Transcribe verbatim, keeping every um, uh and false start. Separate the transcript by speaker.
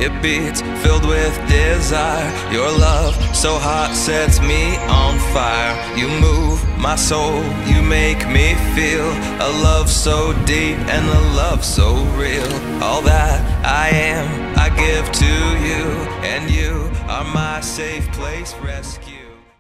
Speaker 1: it beats, filled with desire. Your love so hot sets me on fire. You move my soul, you make me feel a love so deep and a love so real. All that I am, I give to you, and you are my safe place rescue.